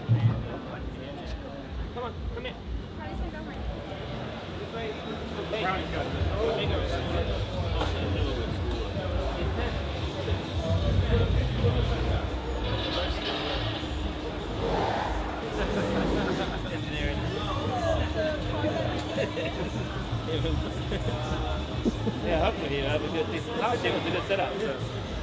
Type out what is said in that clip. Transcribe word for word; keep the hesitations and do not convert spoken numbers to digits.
Come on, come here. Madison, go home. Hey. Brownie's got this. Engineering. Yeah, hopefully he'll have a good decent. Last year was a good setup. So.